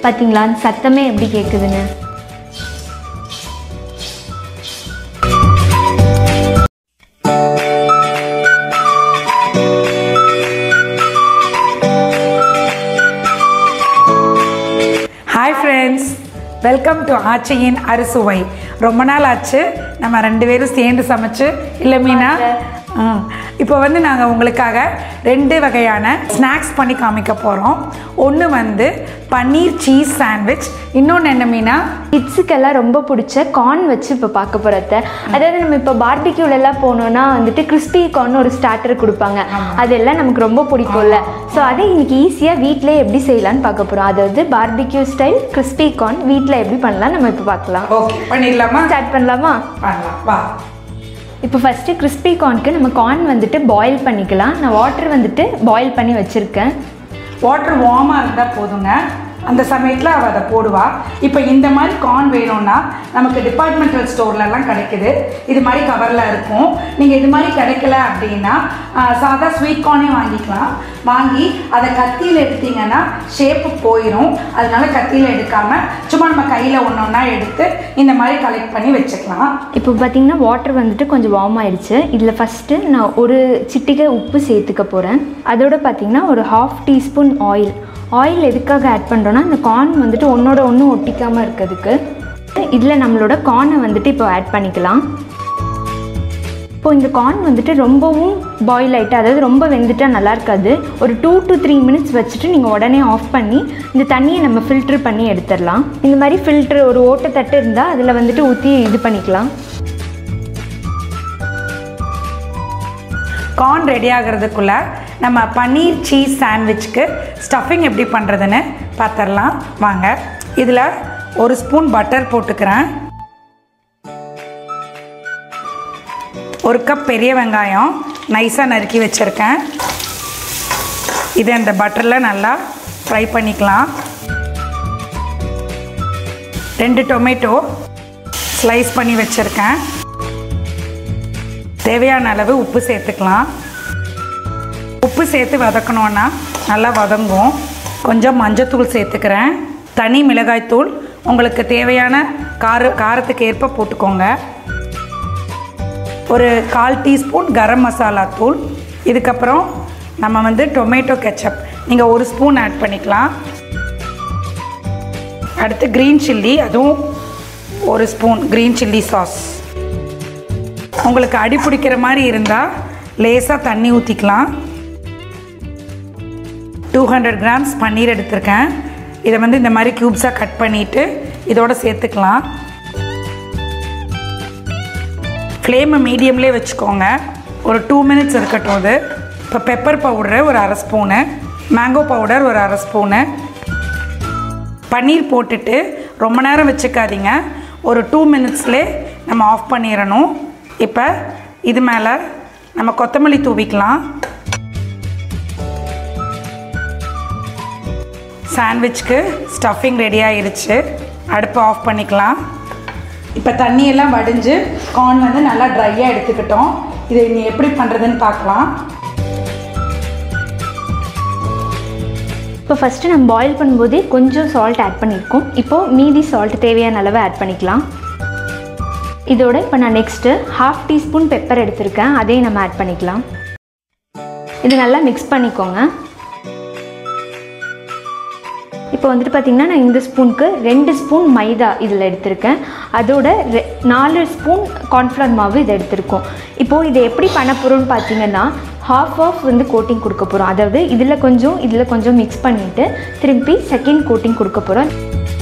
பார்த்தீங்களா சத்தமே எப்படி கேட்குதுன்னு. ஹாய் ஃப்ரெண்ட்ஸ், வெல்கம் டு ஆச்சியின் அறுசுவை. ரொம்ப நாள் ஆச்சு நம்ம 2 பேரும் சேர்ந்து சமைச்சு. இல்லை மீனா? இப்போ வந்து நாங்கள் உங்களுக்காக 2 வகையான ஸ்நாக்ஸ் பண்ணி காமிக்க போகிறோம். ஒன்று பன்னீர் சீஸ் சாண்ட்விச், இன்னொன்று என்ன மீனா? கிட்ஸுக்கெல்லாம் ரொம்ப பிடிச்ச கார்ன் வச்சு இப்போ பார்க்க போகிறத. அதாவது நம்ம இப்போ பார்பிக்யூலெல்லாம் போனோன்னா கிறிஸ்பி கார்ன் ஒரு ஸ்டார்டர் கொடுப்பாங்க, அதெல்லாம் நமக்கு ரொம்ப பிடிக்கும்ல. ஸோ அதை இன்னைக்கு ஈஸியாக வீட்டிலே எப்படி செய்யலான்னு பார்க்க போகிறோம். அதாவது பார்பிக்யூ ஸ்டைல் கிறிஸ்பி கார்ன் வீட்டில் எப்படி பண்ணலாம் நம்ம இப்போ பார்க்கலாம். ஓகே, பண்ணிடலாமா? ஸ்டார்ட் பண்ணலாமா? பண்ணலாம், வா. இப்போ ஃபஸ்ட்டு கிறிஸ்பி கார்னுக்கு நம்ம கார்ன் பாயில் பண்ணிக்கலாம். நான் வாட்டர் பாயில் பண்ணி வச்சுருக்கேன். வாட்டர் வார்மாக இருந்தால் போதுங்க. அந்த சமயத்தில் அவள் அதை போடுவா. இப்போ இந்த மாதிரி கார்ன் வேணும்னா நமக்கு டிபார்ட்மெண்டல் ஸ்டோர்லலாம் கிடைக்குது. இது மாதிரி கவரில் இருக்கும். நீங்கள் இது மாதிரி கிடைக்கல அப்படின்னா சாதா ஸ்வீட் கார்னே வாங்கிக்கலாம். வாங்கி அதை கத்தியில் எடுத்திங்கன்னா ஷேப்பு போயிடும். அதனால கத்தியில் எடுக்காமல் சும்மா நம்ம கையில் ஒன்றா எடுத்து இந்த மாதிரி கலெக்ட் பண்ணி வச்சுக்கலாம். இப்போ பார்த்திங்கன்னா வாட்டர் கொஞ்சம் வார்ம் ஆகிடுச்சு. இதில் ஃபஸ்ட்டு நான் ஒரு சிட்டிகை உப்பு சேர்த்துக்க போகிறேன். அதோடு பார்த்திங்கன்னா ஒரு 1/2 டீஸ்பூன் ஆயில் எதுக்காக ஆட் பண்ணுறோன்னா அந்த கார்ன் ஒன்றோட ஒன்று ஒட்டிக்காமல் இருக்கிறதுக்கு. இதில் நம்மளோட கார்னை இப்போ ஆட் பண்ணிக்கலாம். இப்போது இந்த கார்ன் ரொம்பவும் பாயில் ஆகிட்டு, அதாவது ரொம்ப வெந்துட்டால் நல்லா இருக்காது. ஒரு 2 to 3 மினிட்ஸ் வச்சுட்டு நீங்கள் உடனே ஆஃப் பண்ணி இந்த தண்ணியை நம்ம ஃபில்ட்ரு பண்ணி எடுத்துடலாம். இந்த மாதிரி ஃபில்ட்ரு ஒரு ஓட்டத்தட்டு இருந்தால் அதில் ஊற்றி இது பண்ணிக்கலாம். கார்ன் ரெடி ஆகிறதுக்குள்ளே நம்ம பன்னீர் சீஸ் சாண்ட்விச்சுக்கு ஸ்டஃபிங் எப்படி பண்ணுறதுன்னு பார்த்துடலாம் வாங்க. இதில் 1 ஸ்பூன் பட்டர் போட்டுக்கிறேன். 1 கப் பெரிய வெங்காயம் நைஸாக நறுக்கி வச்சுருக்கேன். இதை இந்த பட்டரில் நல்லா ஃப்ரை பண்ணிக்கலாம். 2 டொமேட்டோ ஸ்லைஸ் பண்ணி வச்சுருக்கேன். தேவையான அளவு உப்பு சேர்த்துக்கலாம். உப்பு சேர்த்து வதக்கணுன்னா நல்லா வதங்கும். கொஞ்சம் மஞ்சத்தூள் சேர்த்துக்கிறேன். தனி மிளகாய்த்தூள் உங்களுக்கு தேவையான காரத்துக்கு ஏற்ப போட்டுக்கோங்க. ஒரு 1/4 டீஸ்பூன் கரம் மசாலா தூள். இதுக்கப்புறம் நம்ம டொமேட்டோ கெச்சப் நீங்கள் 1 ஸ்பூன் ஆட் பண்ணிக்கலாம். அடுத்து க்ரீன் சில்லி, அதுவும் 1 ஸ்பூன் க்ரீன் சில்லி சாஸ். உங்களுக்கு அடி பிடிக்கிற மாதிரி இருந்தால் லேசாக தண்ணி ஊற்றிக்கலாம். 200 கிராம்ஸ் பன்னீர் எடுத்திருக்கேன். இதை இந்த மாதிரி க்யூப்ஸாக கட் பண்ணிவிட்டு இதோட சேர்த்துக்கலாம். ஃப்ளேமை மீடியம்லேயே வச்சுக்கோங்க. ஒரு 2 மினிட்ஸ் இருக்கட்டும். அது இப்போ பெப்பர் பவுடரு ஒரு 1/2 ஸ்பூனு, மேங்கோ பவுடர் ஒரு 1/2 ஸ்பூனு. பன்னீர் போட்டுட்டு ரொம்ப நேரம் வச்சுக்காதீங்க. ஒரு 2 மினிட்ஸ்லேயே நம்ம ஆஃப் பண்ணிடணும். இப்போ இது மேலே நம்ம கொத்தமல்லி தூவிக்கலாம். சாண்ட்விச்சுக்கு ஸ்டஃபிங் ரெடி ஆகிடுச்சு. அடுப்பு ஆஃப் பண்ணிக்கலாம். இப்போ தண்ணியெல்லாம் வடிஞ்சு கார்ன் நல்லா ட்ரையாக எடுத்துக்கிட்டோம். இதை நீ எப்படி பண்ணுறதுன்னு பார்க்கலாம். இப்போ ஃபஸ்ட்டு நம்ம பாயில் பண்ணும்போதே கொஞ்சம் சால்ட் ஆட் பண்ணியிருக்கோம். இப்போது மீதி சால்ட் தேவையான அளவு ஆட் பண்ணிக்கலாம். இதோட இப்போ நான் நெக்ஸ்ட்டு 1/2 டீஸ்பூன் பெப்பர் எடுத்திருக்கேன். அதையும் நம்ம ஆட் பண்ணிக்கலாம். இது நல்லா மிக்ஸ் பண்ணிக்கோங்க. இப்போ பார்த்திங்கன்னா நான் இந்த ஸ்பூனுக்கு 2 ஸ்பூன் மைதா இதில் எடுத்திருக்கேன். அதோட 4 ஸ்பூன் கார்ன்ஃப்ளவர் மாவு இதை எடுத்திருக்கோம். இப்போது இதை எப்படி பண்ண போகிறோம்னு பார்த்தீங்கன்னா half கோட்டிங் கொடுக்க போகிறோம். அதாவது இதில் கொஞ்சம் மிக்ஸ் பண்ணிவிட்டு திருப்பி செகண்ட் கோட்டிங் கொடுக்க போகிறோம்.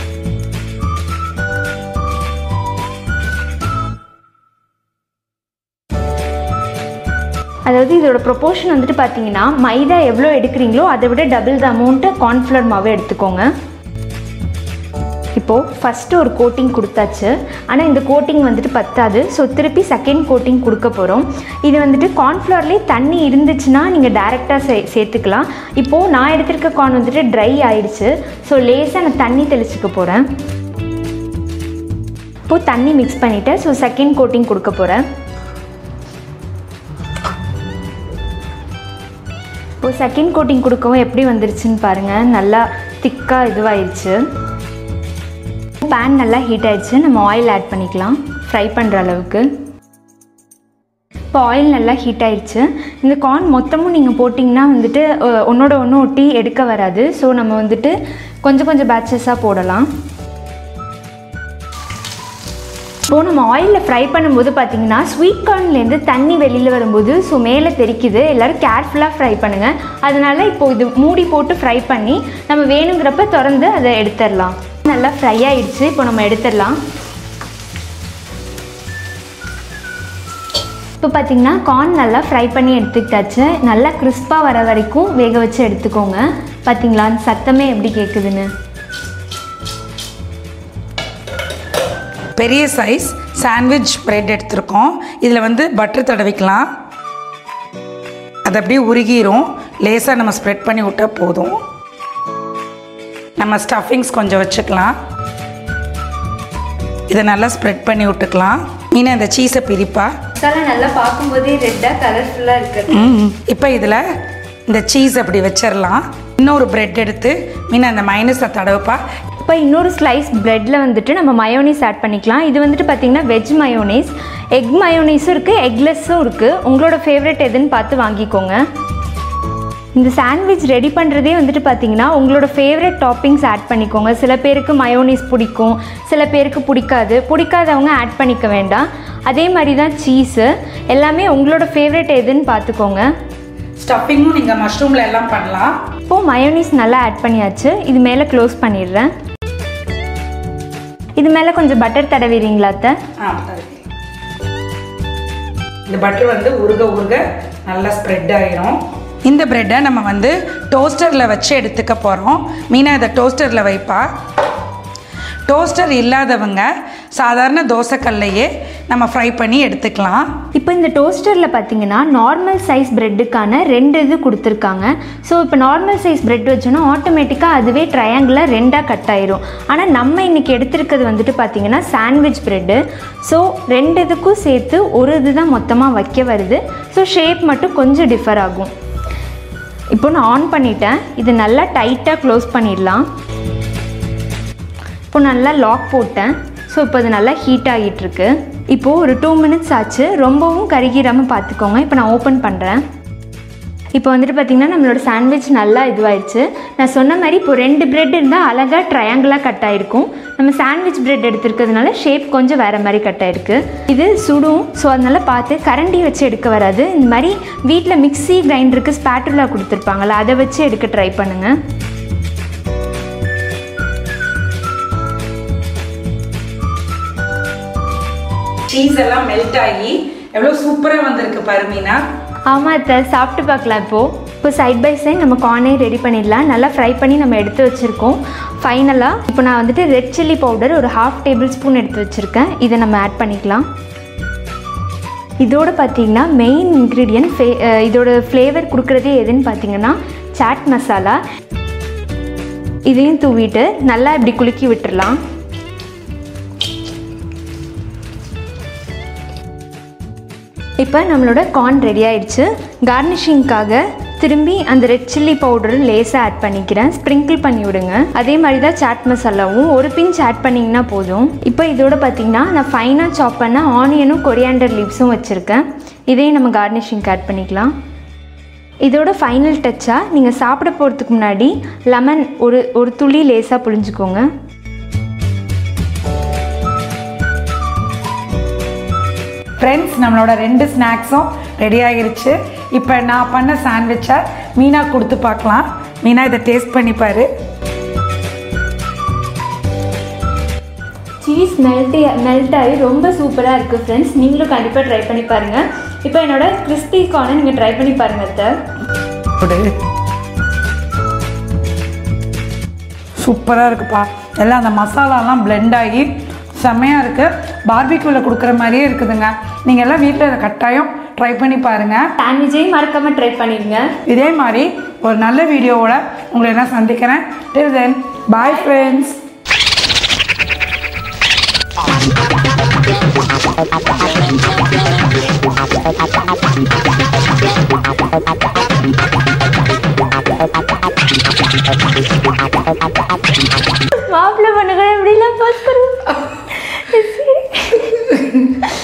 அதாவது இதோட ப்ரொப்போர்ஷன் பார்த்தீங்கன்னா மைதா எவ்வளோ எடுக்கிறீங்களோ அதை விட டபுள் த அமௌண்ட்டு கார்ன்ஃப்ளவர் மாவு எடுத்துக்கோங்க. இப்போது ஃபஸ்ட்டு ஒரு கோட்டிங் கொடுத்தாச்சு. ஆனால் இந்த கோட்டிங் பத்தாது. ஸோ திருப்பி செகண்ட் கோட்டிங் கொடுக்க போகிறோம். இது கார்ன்ஃப்ளவர்லேயே தண்ணி இருந்துச்சுன்னா நீங்கள் டேரெக்டாக சேர்த்துக்கலாம். இப்போது நான் எடுத்திருக்க கார்ன் ட்ரை ஆயிடுச்சு. ஸோ லேசாக நான் தண்ணி தெளிச்சுக்க போகிறேன். இப்போது தண்ணி மிக்ஸ் பண்ணிவிட்டேன். ஸோ செகண்ட் கோட்டிங் கொடுக்க போகிறேன். இப்போது செகண்ட் கோட்டிங் கொடுக்கவும் எப்படி வந்துருச்சுன்னு பாருங்கள். நல்லா திக்காக இதுவாகிடுச்சு. பேன் நல்லா ஹீட் ஆயிடுச்சு. நம்ம ஆயில் ஆட் பண்ணிக்கலாம் ஃப்ரை பண்ணுற அளவுக்கு. இப்போ ஆயில் நல்லா ஹீட் ஆயிடுச்சு. இந்த கார்ன் மொத்தமும் நீங்கள் போட்டிங்கன்னா வந்துட்டு ஒன்றோட ஒன்று ஒட்டி எடுக்க வராது. ஸோ நம்ம வந்துட்டு கொஞ்சம் கொஞ்சம் பேட்சஸாக போடலாம். இப்போது நம்ம ஆயிலில் ஃப்ரை பண்ணும்போது பார்த்திங்கன்னா ஸ்வீட் கார்ன்லேருந்து தண்ணி வெளியில் வரும்போது ஸோ மேலே தெரிக்குது. எல்லோரும் கேர்ஃபுல்லாக ஃப்ரை பண்ணுங்கள். அதனால் இப்போது இது மூடி போட்டு ஃப்ரை பண்ணி நம்ம வேணுங்கிறப்ப திறந்து அதை எடுத்துடலாம். நல்லா ஃப்ரை ஆகிடுச்சு. இப்போ நம்ம எடுத்துடலாம். இப்போ பார்த்திங்கன்னா கார்ன் நல்லா ஃப்ரை பண்ணி எடுத்துக்கிட்டாச்சு. நல்லா கிறிஸ்பாக வர வரைக்கும் வேக வச்சு எடுத்துக்கோங்க. பார்த்திங்களா சத்தமே எப்படி கேட்குதுன்னு. பெரிய சைஸ் சாண்ட்விச் பிரெட் எடுத்துருக்கோம். இதில் வந்து பட்டர் தடவிக்கலாம். அது அப்படியே உருகிரும். லேசாக நம்ம ஸ்ப்ரெட் பண்ணி விட்டால் போதும். நம்ம ஸ்டஃபிங்ஸ் கொஞ்சம் வச்சுக்கலாம். இதை நல்லா ஸ்ப்ரெட் பண்ணி விட்டுக்கலாம். மீனா இந்த சீஸை பிரிப்பா. நல்லா பார்க்கும்போதே ரெட்டாக கலர்ஃபுல்லாக இருக்குது. இப்போ இதில் இந்த சீஸ் அப்படி வச்சிடலாம். இன்னொரு பிரெட் எடுத்து மீனா அந்த மைனஸை தடவைப்பா. இப்போ இன்னொரு ஸ்லைஸ் ப்ரெட்டில் வந்துட்டு நம்ம மயோனீஸ் ஆட் பண்ணிக்கலாம். இது வந்துட்டு பார்த்திங்கன்னா வெஜ் மயோனீஸ். எக் மயோனீஸும் இருக்குது, எக்லெஸ்ஸும் இருக்குது. உங்களோட ஃபேவரட் எதுன்னு பார்த்து வாங்கிக்கோங்க. இந்த சாண்ட்விச் ரெடி பண்ணுறதே வந்துட்டு பார்த்திங்கன்னா உங்களோட ஃபேவரட் டாப்பிங்ஸ் ஆட் பண்ணிக்கோங்க. சில பேருக்கு மயோனீஸ் பிடிக்கும், சில பேருக்கு பிடிக்காதவங்க ஆட் பண்ணிக்க வேண்டாம். அதே மாதிரி தான் சீஸு எல்லாமே உங்களோட ஃபேவரட் எதுன்னு பார்த்துக்கோங்க. ஸ்டஃபிங்கும் நீங்கள் மஷ்ரூமில் எல்லாம் பண்ணலாம். இப்போது மயோனீஸ் நல்லா ஆட் பண்ணியாச்சு. இது மேலே க்ளோஸ் பண்ணிடுறேன். இது மேலே கொஞ்சம் பட்டர் தடவிடுறீங்களா அத்தை? இந்த பட்டர் வந்து உருக நல்லா ஸ்ப்ரெட் ஆகிரும். இந்த ப்ரெட்டை நம்ம வந்து டோஸ்டரில் வச்சு எடுத்துக்க போகிறோம். மீனா இதை டோஸ்டரில் வைப்பா. டோஸ்டர் இல்லாதவங்க சாதாரண தோசைக்கல்லையே நம்ம ஃப்ரை பண்ணி எடுத்துக்கலாம். இப்போ இந்த டோஸ்டரில் பார்த்தீங்கன்னா நார்மல் சைஸ் ப்ரெட்டுக்கான 2 இது கொடுத்துருக்காங்க. ஸோ இப்போ நார்மல் சைஸ் ப்ரெட் வச்சோன்னா ஆட்டோமேட்டிக்காக அதுவே ட்ரையாங்கிளாக 2ஆக கட் ஆயிரும். ஆனால் நம்ம இன்றைக்கி எடுத்துருக்கிறது வந்துட்டு பார்த்திங்கன்னா சாண்ட்விச் ப்ரெட்டு. ஸோ 2 இதுக்கும் சேர்த்து ஒரு இது தான் மொத்தமாக வைக்க வருது. ஸோ ஷேப் மட்டும் கொஞ்சம் டிஃபர் ஆகும். இப்போ நான் ஆன் பண்ணிட்டேன். இது நல்லா டைட்டாக க்ளோஸ் பண்ணிடலாம். இப்போ நல்லா லாக் போட்டேன். ஸோ இப்போ அது நல்லா ஹீட் ஆகிட்டுருக்கு. இப்போது ஒரு 2 மினிட்ஸ் ஆச்சு. ரொம்பவும் கருகிராமல் பார்த்துக்கோங்க. இப்போ நான் ஓப்பன் பண்ணுறேன். இப்போ வந்துட்டு பார்த்திங்கன்னா நம்மளோட சாண்ட்விச் நல்லா இதுவாகிடுச்சு. நான் சொன்ன மாதிரி இப்போ 2 ப்ரெட் இருந்தால் அழகாக ட்ரையாங்கிளாக கட் ஆகிருக்கும். நம்ம சாண்ட்விச் ப்ரெட் எடுத்துருக்கிறதுனால ஷேப் கொஞ்சம் வேறு மாதிரி கட் ஆகிருக்கு. இது சுடும். ஸோ அதனால் பார்த்து கரண்டி வச்சு எடுக்க வராது. இந்த மாதிரி வீட்டில் மிக்ஸி கிரைண்டருக்கு ஸ்பேட்டுலா கொடுத்துருப்பாங்கள்ல, அதை வச்சு எடுக்க ட்ரை பண்ணுங்கள். சீஸ் எல்லாம் மெல்ட் ஆகி எவ்வளோ சூப்பராக வந்திருக்கு பாரு மீனா. ஆமாம் அத்தை, சாப்பிட்டு பார்க்கலாம். இப்போ சைட் பை சைட் நம்ம கார்னே ரெடி பண்ணிடலாம். நல்லா ஃப்ரை பண்ணி நம்ம எடுத்து வச்சுருக்கோம். ஃபைனலாக இப்போ நான் வந்துட்டு ரெட் சில்லி பவுடர் ஒரு 1/2 டேபிள் ஸ்பூன் எடுத்து வச்சுருக்கேன். இதை நம்ம ஆட் பண்ணிக்கலாம். இதோட பார்த்திங்கன்னா மெயின் இன்க்ரீடியன்ட் இதோட ஃப்ளேவர் கொடுக்குறதே எதுன்னு பார்த்திங்கன்னா சாட் மசாலா. இதையும் தூவிட்டு நல்லா இப்படி குலுக்கி விட்டுடலாம். இப்போ நம்மளோட கார்ன் ரெடி ஆயிடுச்சு. கார்னிஷிங்காக திரும்பி அந்த ரெட் சில்லி பவுடரும் லேஸாக ஆட் பண்ணிக்கிறேன். ஸ்ப்ரிங்கிள் பண்ணி விடுங்க. அதே மாதிரி தான் சாட் மசாலாவும் ஒரு பிஞ்ச் ஆட் பண்ணிங்கன்னா போதும். இப்போ இதோட பார்த்திங்கன்னா நான் ஃபைனாக சாப் பண்ண ஆனியனும் கொரியாண்டர் லீவ்ஸும் வச்சுருக்கேன். இதையும் நம்ம கார்னிஷிங்க்கு ஆட் பண்ணிக்கலாம். இதோட ஃபைனல் டச்சாக நீங்கள் சாப்பிட போகிறதுக்கு முன்னாடி லெமன் ஒரு துளி லேஸாக புழிஞ்சுக்கோங்க. ஃப்ரெண்ட்ஸ், நம்மளோட 2 ஸ்நாக்ஸும் ரெடி ஆகிருச்சு. இப்போ நான் பண்ண சாண்ட்விச்சை மீனா கொடுத்து பார்க்கலாம். மீனா இதை டேஸ்ட் பண்ணிப்பாரு. சீஸ் மெல்ட் ஆகி ரொம்ப சூப்பராக இருக்குது ஃப்ரெண்ட்ஸ். நீங்களும் கண்டிப்பாக ட்ரை பண்ணி பாருங்கள். இப்போ என்னோட கிறிஸ்பி கார்னை நீங்கள் ட்ரை பண்ணி பாருங்கள் அத்தை. சூப்பராக இருக்குப்பா. எல்லாம் அந்த மசாலாலாம் பிளெண்ட் ஆகி செம்மையாக இருக்குது. பார்பிக்யூவில் கொடுக்குற மாதிரியே இருக்குதுங்க. நீங்கள் எல்லாம் வீட்டில் இதை கட்டாயம் ட்ரை பண்ணி பாருங்கள். சாண்ட்விச்சையும் மறக்காமல் ட்ரை பண்ணிடுங்க. இதே மாதிரி ஒரு நல்ல வீடியோவோட உங்களை எல்லாம் சந்திக்கிறேன். Till then, bye friends. மாப்பிள்ளை பண்ணுங்க எப்படிலாம் பாஸ் பண்ணுங்க